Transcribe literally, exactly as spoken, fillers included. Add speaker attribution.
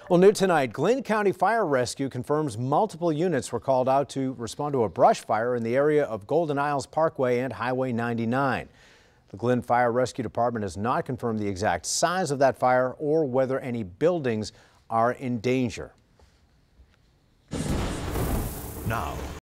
Speaker 1: Well, new tonight, Glynn County Fire Rescue confirms multiple units were called out to respond to a brush fire in the area of Golden Isles Parkway and Highway ninety-nine. The Glynn Fire Rescue Department has not confirmed the exact size of that fire or whether any buildings are in danger.
Speaker 2: Now.